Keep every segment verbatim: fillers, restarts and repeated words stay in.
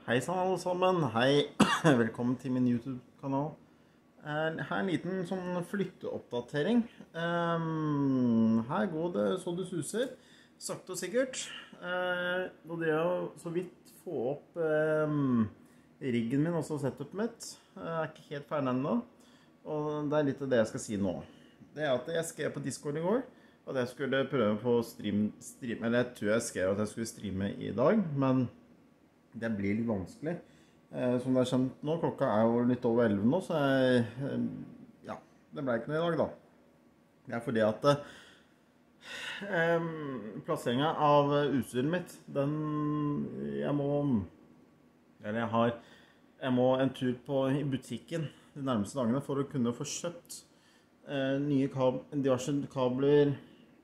Hei sann alle sammen, hei, velkommen til min YouTube-kanal. Her er en liten sånn flytteoppdatering. Um, her går det så det suser, sakte og sikkert. Uh, og det er jo så vidt få opp um, riggen min, også setupen mitt. Jeg er ikke helt ferdig ennå, og det er litt av det jeg skal si nå. Det er at jeg skrev på Discord i går, at jeg skulle prøve på stream, stream, eller jeg tror jeg skrev at jeg skulle streame i dag, men det blir litt vanskelig. Eh, som det er skjønt nå, klokka er jo litt over elleve nå, så jeg, eh, ja, det ble ikke noe i dag da. Det er fordi at eh, plasseringen av utstyret mitt, den, jeg må, eller jeg har, jeg må en tur på i butikken de nærmeste dagene for å kunne få kjøpt eh, nye kab diverse kabler,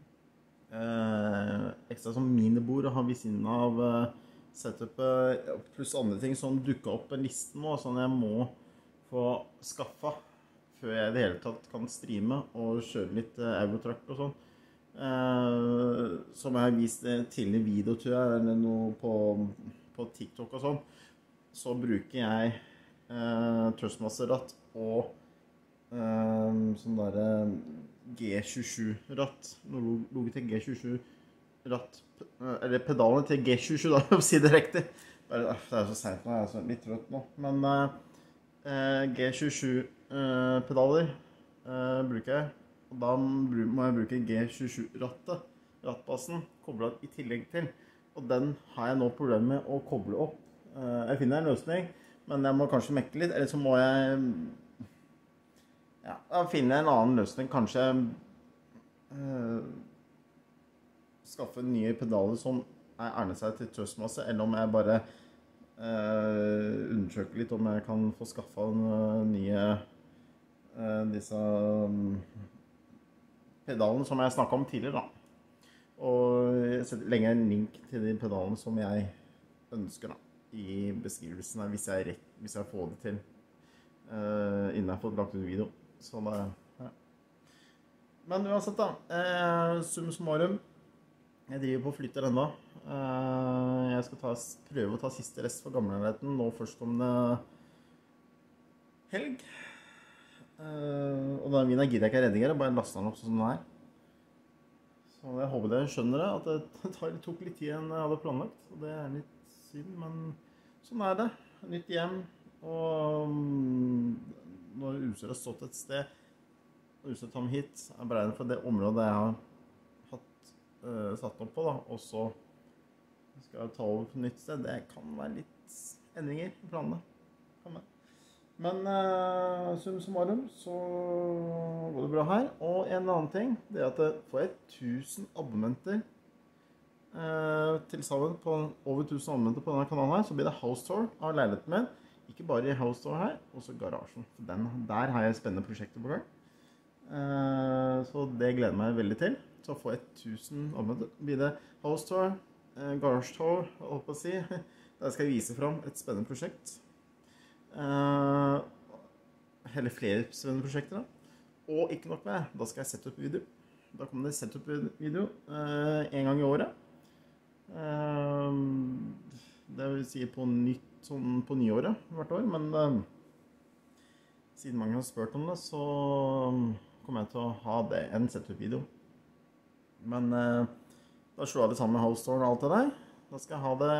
eh, ekstra som minibord å ha ved siden av eh, setupet, pluss andre ting som dukker opp en liste nå, sånn jeg må få skaffa før jeg i det hele tatt kan streame og kjøre litt uh, Eurotruck og sånn. Uh, som jeg har vist uh, tidligere video, tror jeg, eller noe på, på TikTok og sånn, så bruker jeg uh, Trustmaster-ratt og uh, sånn der uh, G tjuesju-ratt, Logitech G tjuesju ratt, eller pedalene til G tjuesju da, for å si det riktig. Det er så sent nå, jeg er så litt trøtt nå. Men uh, G tjuesju uh, pedaler uh, bruker jeg, og da må jeg bruke G tjuesju-rattet, rattbassen, koblet i tillegg til. Og den har jeg nå problemer med å koble opp. Uh, jeg finner en løsning, men jeg må kanskje mekke litt, eller så må jeg ja, finne en annen løsning, kanskje uh, skaffe nye pedaler som er egnet seg til Trustmaster, eller om jeg bare eh, undersøker litt om jeg kan få skaffet uh, nye uh, disse um, pedalene som jeg snakket om tidligere da. Og jeg setter lenger en link til de pedalene som jeg ønsker da, i beskrivelsen hvis jeg, hvis jeg får det til uh, innen jeg har fått lagt ut video. Så det, ja. Men uansett da, eh, summa summarum, jeg driver på å flytte enda. Jeg skal ta, prøve å ta siste rest for gammelheten nå først om det helg. Og da min gidder jeg ikke redigere, bare laste den opp sånn den er. Så jeg håper dere skjønner det, at det tar, tok litt tid enn jeg hadde planlagt. Og det er litt synd, men sånn er det. Nytt hjem, og når utstyret har stått et sted, og utstyret tar meg hit, er beregnet for det området jeg har Uh, satt opp på da, og så skal jeg ta over på nytt sted. Det kan være litt endringer i planene. Kan være. Men uh, sum summarum så går det bra her. Og en annen ting, det er at jeg får jeg tusen abonnenter uh, til sammen på over tusen abonnenter på denne kanalen her, så blir det house tour av leiligheten min. Ikke bare i house tour her, også garasjen. Den, der har jeg spennende prosjekter på gang. Uh, så det gleder jeg meg veldig til. Så får jeg tusen abonnenter. Blir det house tour, uh, garage tour, holdt på å si. Der skal jeg vise frem et spennende prosjekt. Uh, Eller flere spennende prosjekter da. Og ikke nok med, da skal jeg sette opp video. Da kommer det sette opp video uh, en gang i året. Uh, det vil si på nytt, sånn på nyåret hvert år, men uh, siden mange har spurt om det, så kommer jeg til å ha det, en setup-video. Men eh, da slår jeg det sammen med house tour og alt det der. Da skal jeg ha det,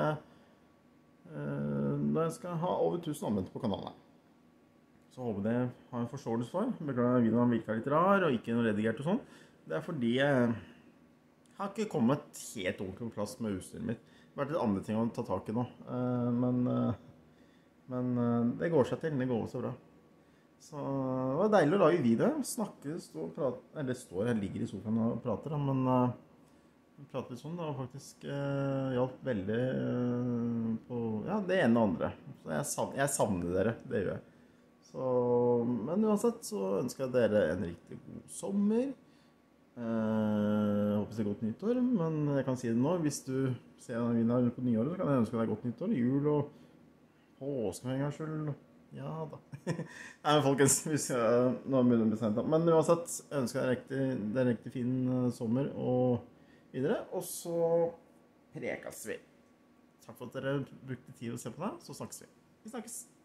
eh, da skal jeg ha over tusen abonnenter på kanalen. Så håper det har en forståelse for. Beklager videoen virker litt rar og ikke noe redigert og sånn. Det er fordi jeg har ikke kommet helt ordentlig på plass med utstyret mitt. Det har vært litt andre ting å ta tak i nå. Eh, men eh, men eh, det går seg til, det går så bra. Så det var deilig å lage video, snakke, stå og prate, eller står, jeg ligger i sofaen og prater, men uh, prater litt sånn, det var faktisk uh, hjalp veldig uh, på, ja, det ene og andre. Så jeg, savner, jeg savner dere, det gjør jeg. Så, men uansett så ønsker jeg dere en riktig god sommer. Uh, jeg håper det er godt nyttår, men jeg kan si det nå, hvis du ser denne videoen på nyåret, så kan jeg ønske deg godt nyttår, jul og påske for en gangs skyld. Ja da. Nei, folkens, hvis jeg, nå har jeg bestemt det. Men uansett, jeg ønsker deg riktig, det er en riktig fin uh, sommer og videre. Og så prekas vi. takk for at dere brukte tid å se på det, så snakkes vi. Vi snakkes!